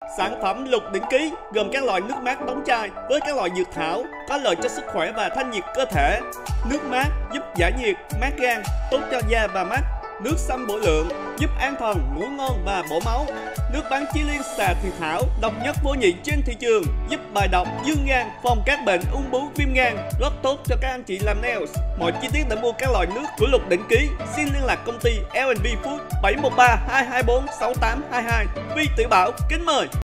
Sản phẩm Lục Đỉnh Ký gồm các loại nước mát đóng chai với các loại dược thảo có lợi cho sức khỏe và thanh nhiệt cơ thể. Nước mát giúp giải nhiệt, mát gan, tốt cho da và mắt. Nước sâm bổ lượng giúp an thần, ngủ ngon và bổ máu. Nước bán chi liên xà thị thảo độc nhất vô nhị trên thị trường, giúp bài độc, dương gan, phòng các bệnh ung bướu, viêm gan, rất tốt cho các anh chị làm nails. Mọi chi tiết để mua các loại nước của Lục Đỉnh Ký xin liên lạc công ty L&B Food 713 224 6822. Vi Tử Bảo kính mời.